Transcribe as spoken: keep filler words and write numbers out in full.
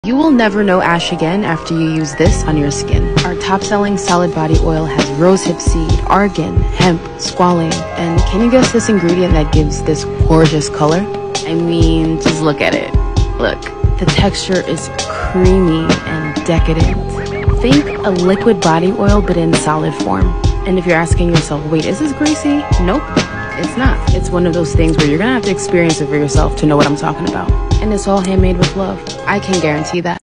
You will never know ash again after you use this on your skin. Our top-selling solid body oil has rosehip seed, argan, hemp, squalane, and can you guess this ingredient that gives this gorgeous color? I mean, just look at it. Look, the texture is creamy and decadent. Think a liquid body oil but in solid form. And if you're asking yourself, wait, is this greasy? Nope, it's not. It's one of those things where you're gonna have to experience it for yourself to know what I'm talking about. And it's all handmade with love. I can guarantee that.